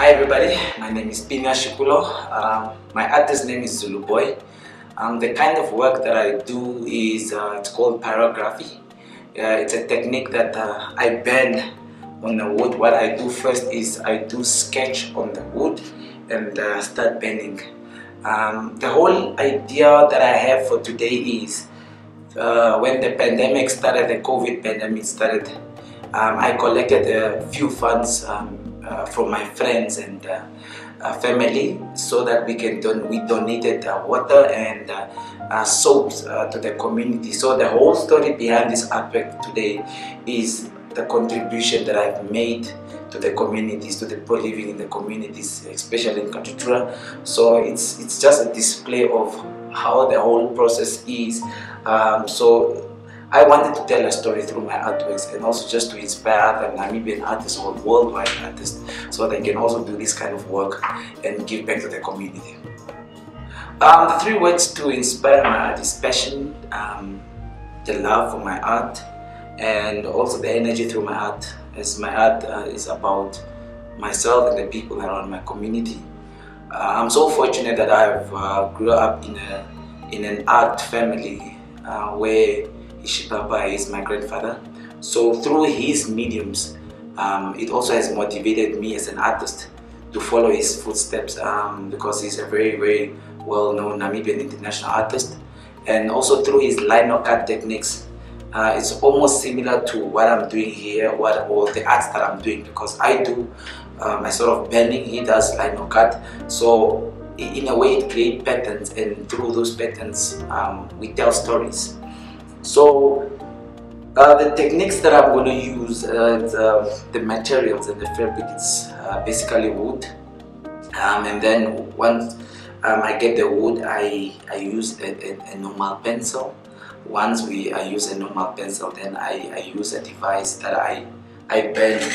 Hi everybody, my name is Shikulo. My artist name is Zulu Boy. The kind of work that I do is it's called pyrography. It's a technique that I bend on the wood. What I do first is I do sketch on the wood and start bending. The whole idea that I have for today is when the pandemic started, the COVID pandemic started, I collected a few funds from my friends and family so that we donated water and soaps to the community. So the whole story behind this artwork today is the contribution that I've made to the communities, to the people living in the communities, especially in Katutura. So it's just a display of how the whole process is. So I wanted to tell a story through my artworks and also just to inspire other Namibian artists or worldwide artists so they can also do this kind of work and give back to the community. The three words to inspire my art is passion, the love for my art, and also the energy through my art, as my art is about myself and the people around my community. I'm so fortunate that I've grew up in an art family where Papa is my grandfather. So through his mediums, it also has motivated me as an artist to follow his footsteps because he's a very, very well-known Namibian international artist. And also through his lino cut techniques, it's almost similar to what I'm doing here, all the arts that I'm doing, because I do a sort of bending, he does lino cut. So in a way it creates patterns, and through those patterns we tell stories. So the techniques that I'm going to use, the materials and the fabric, it's basically wood, and then once I get the wood, I use a normal pencil. Once I use a normal pencil, then I use a device that I bend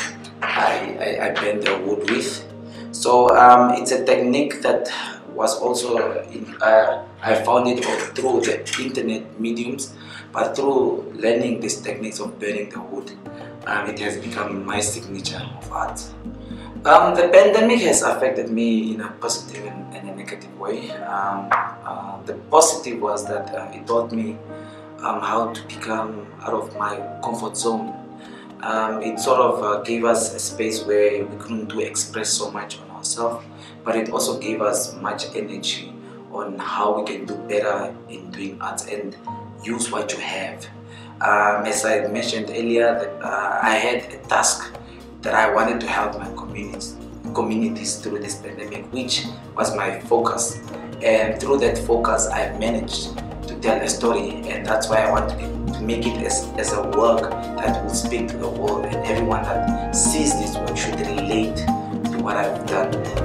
the wood with. So it's a technique that was also I found it through the internet mediums, but through learning these techniques of burning the wood, it has become my signature of art. The pandemic has affected me in a positive and a negative way. The positive was that it taught me how to become out of my comfort zone. It sort of gave us a space where we couldn't express so much on ourselves, but it also gave us much energy on how we can do better in doing art and use what you have. As I mentioned earlier, that I had a task that I wanted to help my communities through this pandemic, which was my focus. And through that focus, I managed to tell a story, and that's why I want to make it as a work that will speak to the world, and everyone that sees this work should relate to what I've done.